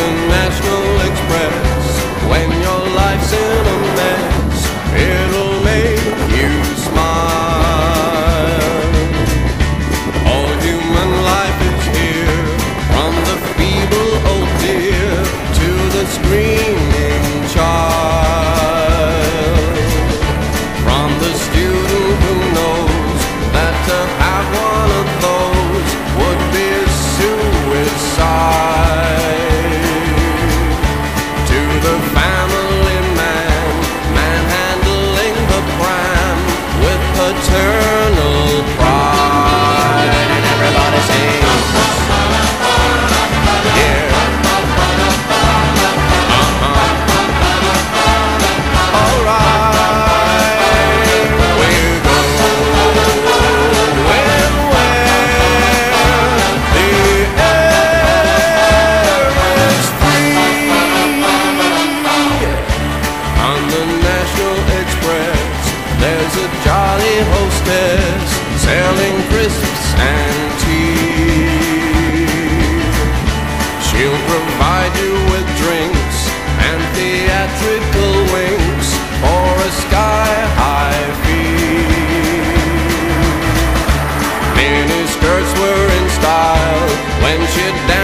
International Express. When your life's in a mess, it'll make you smile. All human life is here, from the feeble old deer to the screaming child. From the student who knows that to have one of those would be suicide. To the family man, manhandling the pram with paternal pride. And everybody sings, yeah. Alright, we're going where the air is free. On the National Express, there's a jolly hostess selling crisps and tea. She'll provide you with drinks and theatrical winks for a sky-high fee. Mini skirts were in style when she danced